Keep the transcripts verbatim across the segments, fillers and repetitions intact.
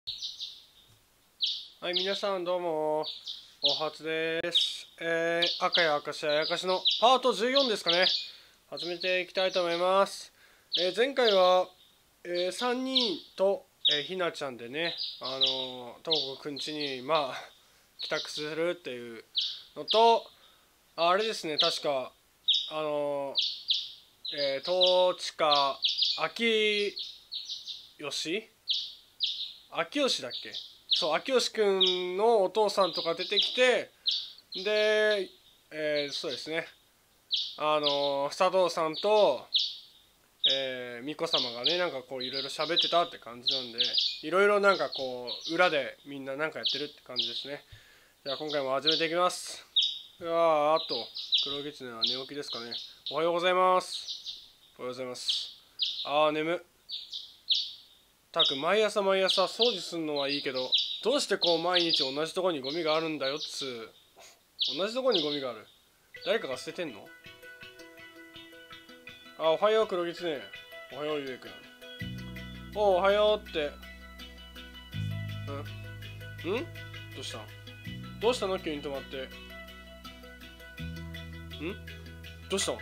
はい、皆さんどうも、お初です。えー、赤や明石ややかしのパートじゅうよんですかね。始めていきたいと思います。えー、前回は、えー、さんにんと、えー、ひなちゃんでね、あのー、東郷くん家に、まあ、帰宅するっていうのと、あれですね、確か、あのー、えー、東地下、秋吉秋吉だっけ。そう、秋吉くんのお父さんとか出てきて、で、えー、そうですね、あの佐藤さんと、えー、巫女様がね、なんかこういろいろ喋ってたって感じなんで、いろいろなんかこう裏でみんななんかやってるって感じですね。じゃあ今回も始めていきます。ああ、あと黒狐は寝起きですかね。おはようございます。おはようございます。ああ、眠たく毎朝毎朝掃除するのはいいけど、どうしてこう毎日同じとこにゴミがあるんだよっつう。同じとこにゴミがある。誰かが捨ててんの？あ、おはよう黒狐。おはようゆうえくん。お、おはようって。ん？ん？どうしたん？どうしたの急に止まって。ん？どうしたん？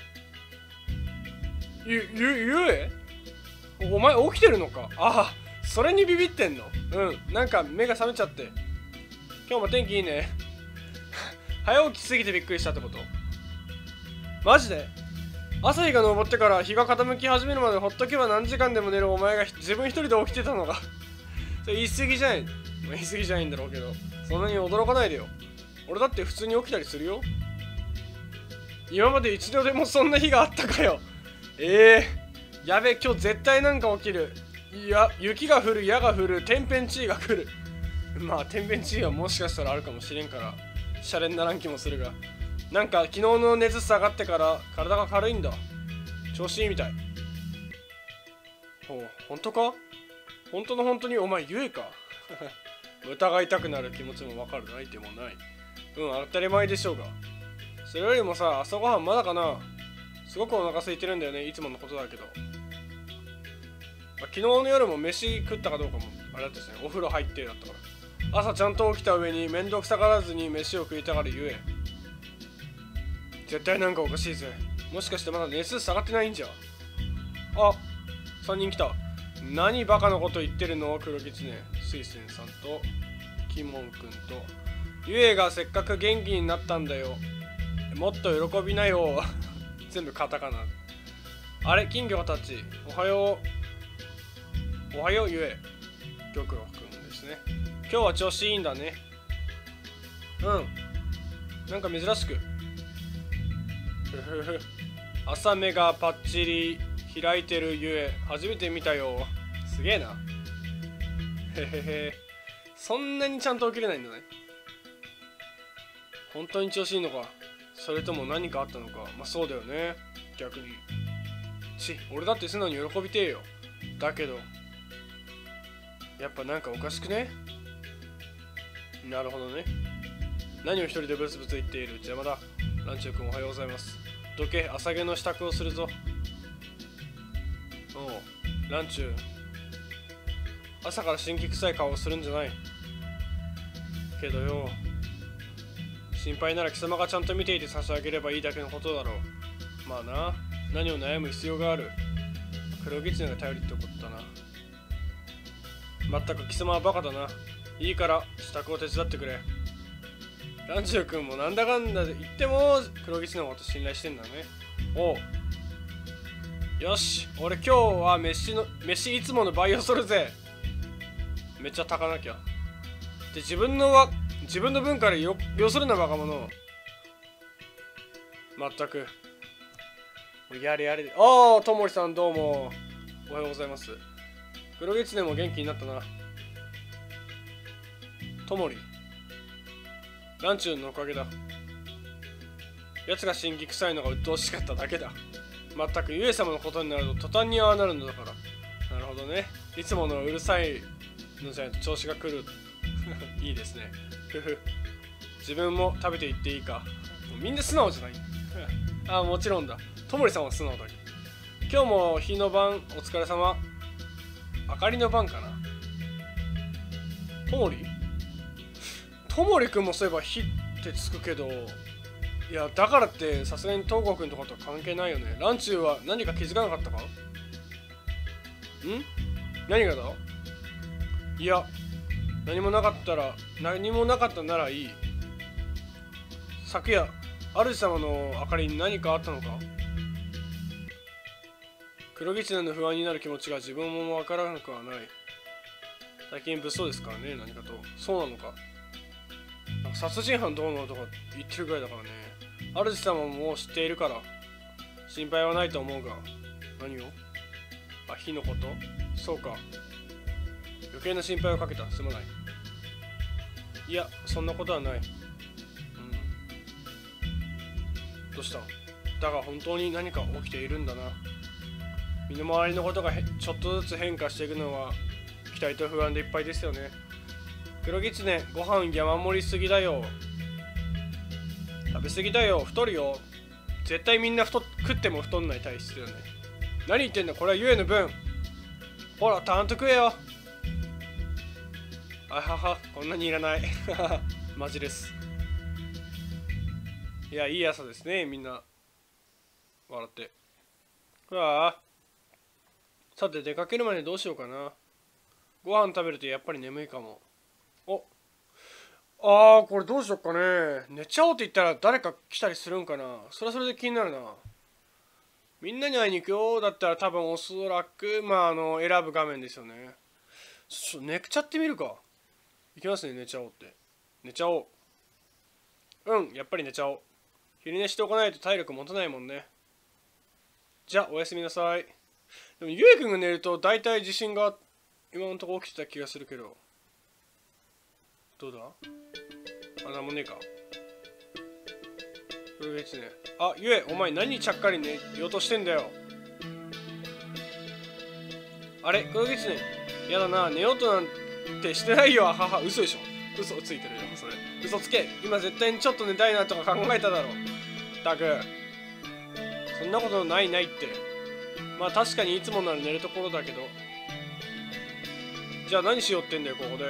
ゆ、ゆ、ゆえ？お前起きてるのか？ああ、それにビビってんの？うん、なんか目が覚めちゃって。今日も天気いいね。早起きすぎてびっくりしたってこと？マジで？朝日が昇ってから日が傾き始めるまでほっとけば何時間でも寝るお前が自分一人で起きてたのがそれ言い過ぎじゃない。まあ、言い過ぎじゃないんだろうけど、そんなに驚かないでよ。俺だって普通に起きたりするよ。今まで一度でもそんな日があったかよ。ええー、やべ、今日絶対なんか起きる。いや、雪が降る、矢が降る、天変地異が来る。まあ天変地異はもしかしたらあるかもしれんからシャレにならん気もするが、なんか昨日の熱下がってから体が軽いんだ。調子いいみたい。ほう、本当か？本当の本当にお前ゆえか？疑いたくなる気持ちもわかるないでもない。うん、当たり前でしょうが。それよりもさ、朝ごはんまだかな？すごくお腹空いてるんだよね、いつものことだけど。まあ、昨日の夜も飯食ったかどうかもあれだったですね。お風呂入ってだったから。朝ちゃんと起きた上に面倒くさがらずに飯を食いたがるゆえ。絶対なんかおかしいぜ。もしかしてまだ熱下がってないんじゃ。あ、さんにん来た。何バカなこと言ってるの黒狐。水仙さんとキモンくんとゆえがせっかく元気になったんだよ。もっと喜びなよ。全部カタカナ。あれ、金魚たち。おはよう。おはようゆえ。玉露くんですね。今日は調子いいんだね。うん。なんか珍しく。ふふふ。朝目がパッチリ開いてるゆえ初めて見たよ。すげえな。へへへ。そんなにちゃんと起きれないんだね。本当に調子いいのか、それとも何かあったのか。まあそうだよね、逆に。ち、俺だって素直に喜びてえよ。だけどやっぱなんかおかしくね？なるほどね。何を一人でブツブツ言っている。邪魔だ。ランチュー君おはようございます。どけ、朝毛の支度をするぞ。おう、ランチュー。朝から辛気臭い顔をするんじゃない。けどよ、心配なら貴様がちゃんと見ていて差し上げればいいだけのことだろう。まあな、何を悩む必要がある。黒狐が頼りってことだな。まったく貴様はバカだな。いいから支度を手伝ってくれ。ランジュ君もなんだかんだで言っても黒狐のこと信頼してんだね。おう、よし、俺今日は飯の飯いつもの倍をするぜ。めっちゃ炊かなきゃ。で、自分のは自分の分からよよするなバカ者。まったくやれやれで。ああ、ともりさんどうもおはようございます。黒狐も元気になったな。ともり、ランチューのおかげだ。奴が辛気臭いのが鬱陶しかっただけだ。まったくゆえ様のことになると途端にああなるのだから。なるほどね。いつものうるさいのじゃないと調子が来る。いいですね。ふふ。自分も食べていっていいか。みんな素直じゃない。ああ、もちろんだ。ともりさんは素直だけど。今日も日の晩お疲れ様。明かりの晩かな。 ともりともりくんもそういえば火ってつくけど、いやだからってさすがに東郷くんとかとは関係ないよね。ランチューは何か気づかなかったか？ん？何がだ？いや何もなかったら何もなかったならいい。昨夜主様の明かりに何かあったのか？黒狐の不安になる気持ちが自分もわからなくはない。最近物騒ですからね、何かと。そうなのか。なんか殺人犯どうのとか言ってるぐらいだからね。主様ももう知っているから心配はないと思うが。何を？あ、火のこと？そうか。余計な心配をかけた。すまない。いや、そんなことはない。うん。どうした？だが本当に何か起きているんだな。身の回りのことがちょっとずつ変化していくのは期待と不安でいっぱいですよね。黒狐、ご飯山盛りすぎだよ。食べ過ぎだよ。太るよ。絶対みんな太食っても太んない体質だよね。何言ってんだ、これはゆえの分。ほら、たんと食えよ。あはは、こんなにいらない。マジです。いや、いい朝ですね、みんな。笑って。うわあ。さて、出かける前にどうしようかな。ご飯食べるとやっぱり眠いかも。おあー、これどうしよっかね。寝ちゃおうって言ったら誰か来たりするんかな。それはそれで気になるな。みんなに会いに行くよ。だったら多分おそらく、まあ、あの、選ぶ画面ですよね。ちょっと寝ちゃってみるか。いきますね、寝ちゃおうって。寝ちゃおう。うん、やっぱり寝ちゃおう。昼寝しておかないと体力持たないもんね。じゃあ、おやすみなさい。でも、ゆえくんが寝ると大体地震が今のところ起きてた気がするけど。どうだ？あ、なんもねえか。黒狐。あ、ゆえ、お前何ちゃっかり寝ようとしてんだよ。あれ、黒狐。やだな、寝ようとなんてしてないよ。はは、嘘でしょ。嘘ついてるよ、それ。嘘つけ。今絶対にちょっと寝たいなとか考えただろ。たく。そんなことないないって。まあ確かにいつもなら寝るところだけど。じゃあ何しようってんだよ、ここで。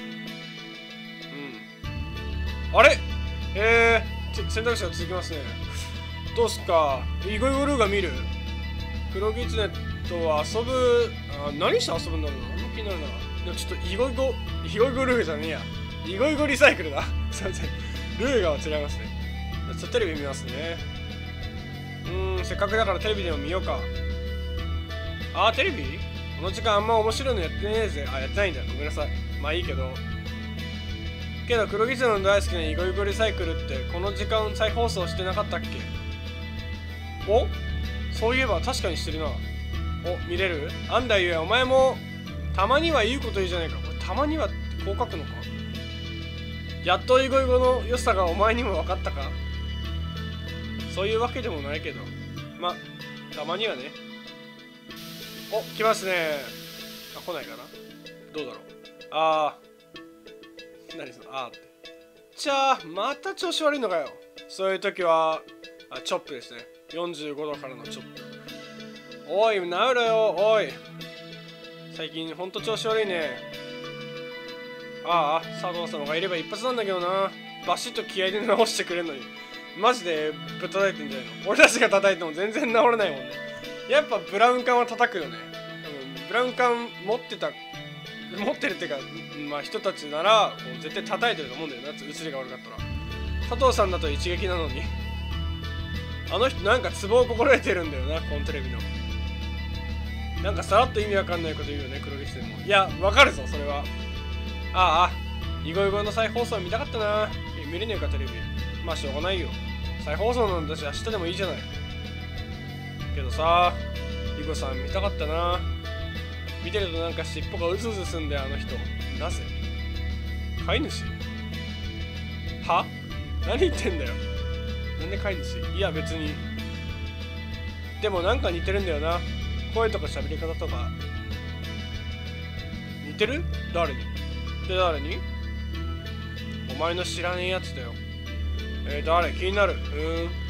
うん。あれえー、選択肢が続きますね。どうすっか。イゴイゴルーが見る？黒狐と遊ぶ。あ、何して遊ぶんだろうな。あんま気になるな。でもちょっとイゴイゴ、イゴイゴルーじゃねえや。イゴイゴリサイクルだ。すいません。ルーが違いますね。ちょっとテレビ見ますね。うーん、せっかくだからテレビでも見ようか。あー、テレビ？この時間あんま面白いのやってねえぜ。あ、やってないんだ。ごめんなさい。まあいいけど。けど黒狐の大好きなイゴイゴリサイクルってこの時間再放送してなかったっけ？お？そういえば確かにしてるな。お、見れる？あんだゆえ、お前もたまにはいいこと言うじゃないか。これたまにはってこう書くのか？やっとイゴイゴの良さがお前にも分かったか？そういうわけでもないけど。ま、たまにはね。お、来ますね。あ、来ないかな？どうだろう。あー。何その、あーって。じゃあ、また調子悪いのかよ。そういう時は、あ、チョップですね。よんじゅうごどからのチョップ。おい、なうろよ、おい。最近ほんと調子悪いね。ああ、佐藤様がいれば一発なんだけどな。バシッと気合で直してくれるのに。マジでぶっ叩いてんじゃないの？俺たちが叩いても全然治らないもんね。やっぱブラウン管は叩くよね。多分ブラウン管持ってた、持ってるっていうか、まあ人たちならこう絶対叩いてると思うんだよな。映りが悪かったら。佐藤さんだと一撃なのに。あの人なんかツボを心得てるんだよな、このテレビの。なんかさらっと意味わかんないこと言うよね、黒木さんも。いや、わかるぞ、それは。ああ、イゴイゴの再放送見たかったな。見れねえか、テレビ。まあ、しょうがないよ。再放送なんだし、明日でもいいじゃない。けどさ、イゴさん見たかったな。見てるとなんか尻尾がうずうずすんだよ、あの人。なぜ？飼い主？は？何言ってんだよ。なんで飼い主？いや、別に。でもなんか似てるんだよな。声とか喋り方とか。似てる？誰に？で、誰に？お前の知らねえやつだよ。えー、誰？気になる。うーん。あ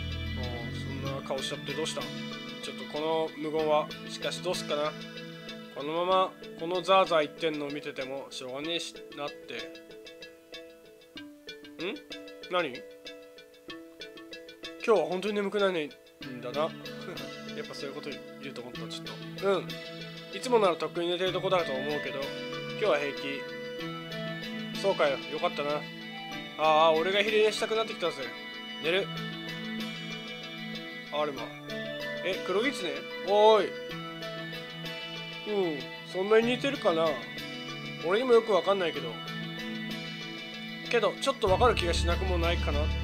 あ、そんな顔しちゃってどうしたん？ちょっとこの無言は、しかしどうすっかな。 このままこのザーザー言ってんのを見ててもしょうがねえしなって。ん何？今日は本当に眠くないんだな。やっぱそういうこと言うと思った。ちょっとうん、いつもならとっくに寝てるとこだと思うけど今日は平気。そうかよ、よかったな。ああ、俺が昼寝したくなってきたぜ。寝る。アルマ。え、黒狐？おーい。うん、そんなに似てるかな。俺にもよくわかんないけどけどちょっとわかる気がしなくもないかな。え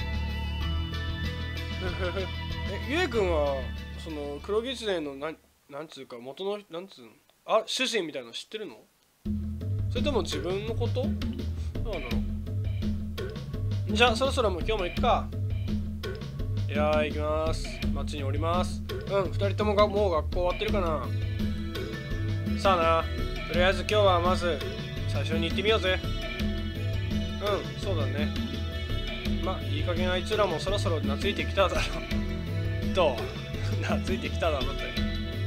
え、ゆえくんはその黒狐のなんなんつうか元のなんつうのあ主人みたいなの知ってるの？それとも自分のこと？どうなの？じゃあそろそろもう今日も行くか。いやー、行きます。街におります。うん、ふたりともがもう学校終わってるかな。さあな。とりあえず今日はまず最初に行ってみようぜ。うん、そうだね。ま、いい加減あいつらもそろそろ懐いてきただろう。どう？懐いてきただろうって。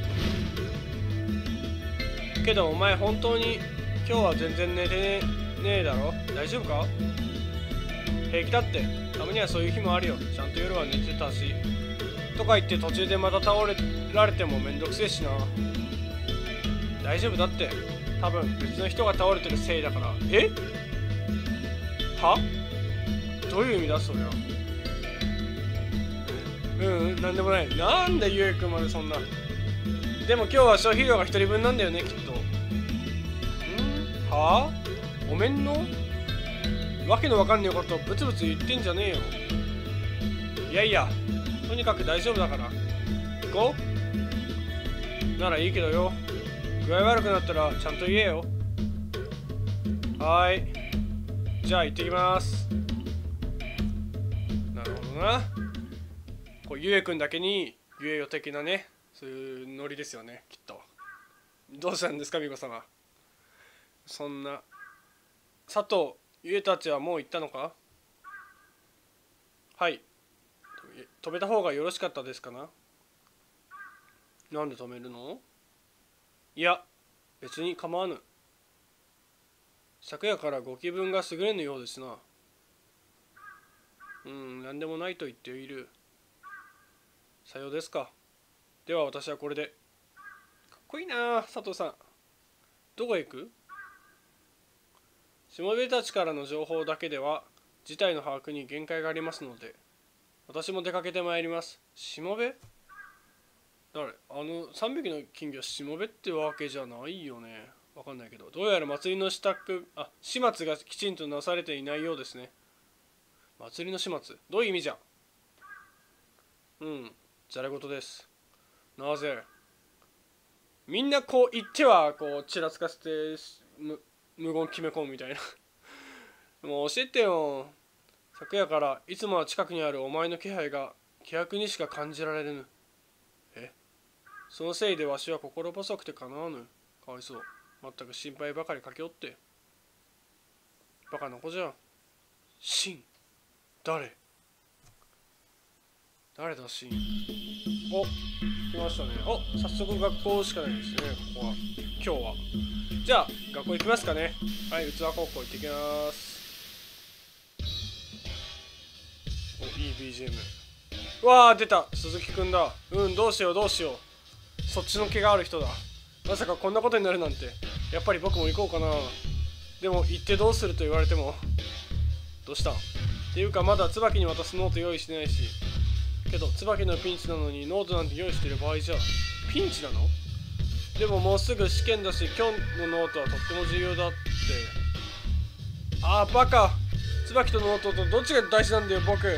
けどお前本当に今日は全然寝てねえだろ？大丈夫か？平気だって。たまにはそういう日もあるよ。ちゃんと夜は寝てたし。とか言って途中でまた倒れられてもめんどくせえしな。大丈夫だって。多分別の人が倒れてるせいだから。え？は？どういう意味だそれは。うんうん、なんでもない。なんでゆえくんまでそんな。でも今日は消費量がひとりぶんなんだよね、きっと。ん？はぁ？おめんの？わけのわかんねえことブツブツ言ってんじゃねえよ。いやいや、とにかく大丈夫だから。行こう？ならいいけどよ。具合悪くなったらちゃんと言えよ。はーい。じゃあ行ってきます。なるほどな。こうゆえくんだけにゆえよ的なね、そういうノリですよね、きっと。どうしたんですか、美子様。そんな。佐藤、ゆえたちはもう行ったのか？はい。止めた方がよろしかったですかな？なんで止めるの？いや、別に構わぬ。昨夜からご気分が優れぬようですな。うん、なんでもないと言っている。さようですか。では私はこれで。かっこいいな、佐藤さん。どこへ行く？しもべたちからの情報だけでは事態の把握に限界がありますので、私も出かけてまいります。しもべ？誰？あのさんびきの金魚しもべってわけじゃないよね。わかんないけど、どうやら祭りの支度、あ、始末がきちんとなされていないようですね。祭りの始末？どういう意味じゃ？うん、ざれ言です。なぜ？みんなこう言ってはこうちらつかせて無無言決め込むみたいな。もう教えてよ。昨夜からいつもは近くにあるお前の気配が気迫にしか感じられぬ。え？そのせいでわしは心細くてかなわぬ。かわいそう。まったく心配ばかりかけおって。バカな子じゃん。シン。誰？誰だシン。お、来ましたね。お、早速学校しかないですね、ここは。今日は。じゃあ、学校行きますかね。はい、器高校行ってきます。お、いい ビージーエム。うわー、出た。鈴木くんだ。うん、どうしよう、どうしよう。そっちの毛がある人だ。まさかこんなことになるなんて。やっぱり僕も行こうかな。でも、行ってどうすると言われても。どうしたん？っていうか、まだ椿に渡すノート用意してないし。けど、椿のピンチなのにノートなんて用意してる場合じゃ。ピンチなの？でももうすぐ試験だし、今日のノートはとっても重要だって。ああ、バカ。椿とノートとどっちが大事なんだよ、僕。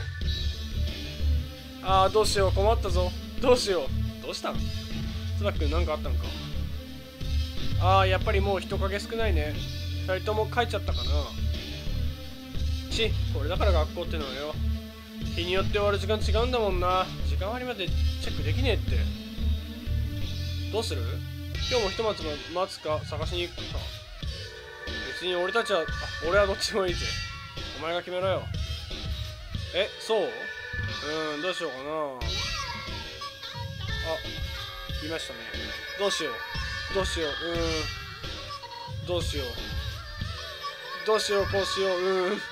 ああ、どうしよう、困ったぞ。どうしよう。どうしたん？椿くん、なんかあったのか？ああ、やっぱりもう人影少ないね。二人とも帰っちゃったかな。ち、これだから学校ってのはよ。日によって終わる時間違うんだもんな。時間割までチェックできねえって。どうする？今日もひとまず待つか探しに行くか。別に俺たちは、あ、俺はどっちもいいぜ。お前が決めろよ。え、そう？うーん、どうしようかな。あ、いましたね。どうしよう。 どうしよう。うーん。どうしよう。どうしよう、こうしよう。うーん。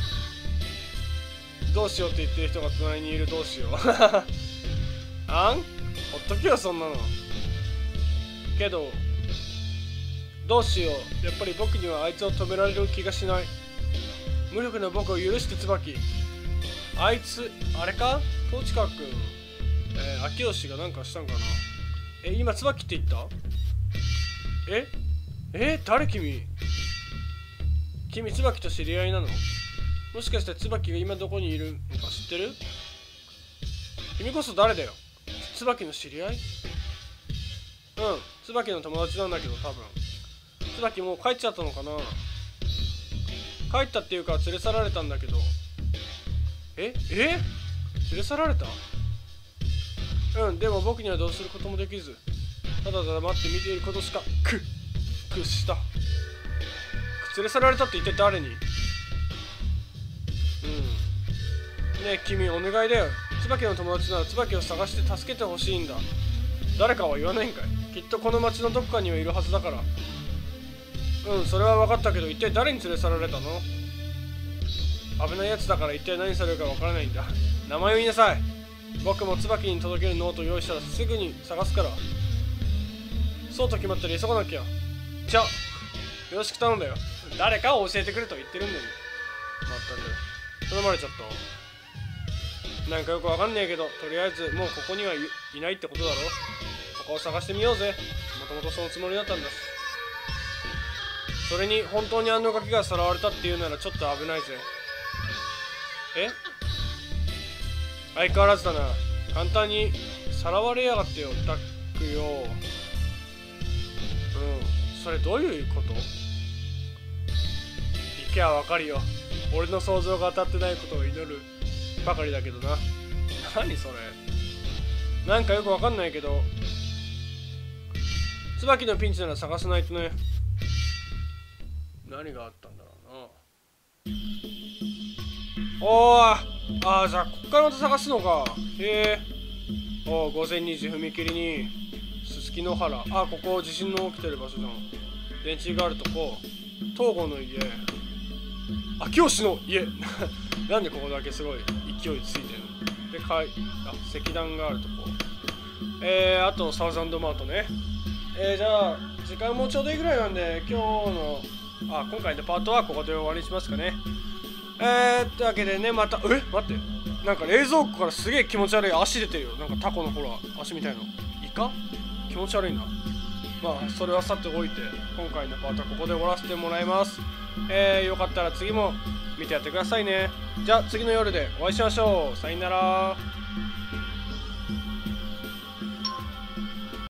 どうしようって言ってる人が隣にいる。どうしよう。あんほっとけよ、そんなの。けど、どうしよう。やっぱり僕にはあいつを止められる気がしない。無力な僕を許して、椿。あいつ、あれかトーチカー君。えー、秋吉がなんかしたんかな。え、今、椿って言った？ええ誰君？君、椿と知り合いなの？もしかして椿が今どこにいるのか知ってる？君こそ誰だよ？椿の知り合い？うん、椿の友達なんだけど多分。椿もう帰っちゃったのかな？帰ったっていうか連れ去られたんだけど。ええ連れ去られた？うん、でも僕にはどうすることもできず、ただただ待って見ていることしか、く、くした。連れ去られたって一体誰に？うん。ねえ、君、お願いだよ。椿の友達なら椿を探して助けてほしいんだ。誰かは言わないんかい？きっとこの町のどこかにはいるはずだから。うん、それは分かったけど、一体誰に連れ去られたの？危ないやつだから一体何されるか分からないんだ。名前を言いなさい。僕も椿に届けるノートを用意したらすぐに探すから。そうと決まったら急がなきゃ。じゃあ、よろしく頼んだよ。誰かを教えてくれと言ってるんだよ。まったく。頼まれちゃった。なんかよくわかんねえけど、とりあえずもうここにはい、いないってことだろ。他を探してみようぜ。もともとそのつもりだったんだし。それに本当にあのガキがさらわれたっていうならちょっと危ないぜ。え？相変わらずだな。簡単にさらわれやがってよ、タックよ。うん、それどういうこと？行けばわかるよ。俺の想像が当たってないことを祈るばかりだけどな。何それ？なんかよくわかんないけど、椿のピンチなら探さないとね。何があったんだろうな。おー、ああ、じゃあこっからまた探すのか。へえ。おお、午前にじ踏切にすすきの原。あ、ここ地震の起きてる場所じゃん。電池があるとこ、東郷の家、秋吉の家。なんでここだけすごい勢いついてるの？で、かい、あ、石段があるとこ。えー、あとサウザンドマートね。えー、じゃあ時間もちょうどいいぐらいなんで、今日のあ今回のパートはここで終わりにしますかね。えー、というわけでね、また、え待って、なんか冷蔵庫からすげえ気持ち悪い足出てるよ。なんかタコのほら足みたいな。イカ？気持ち悪いな。まあそれはさておいて、今回のパートはここで終わらせてもらいます。えー、よかったら次も見てやってくださいね。じゃあ次の夜でお会いしましょう。さよなら。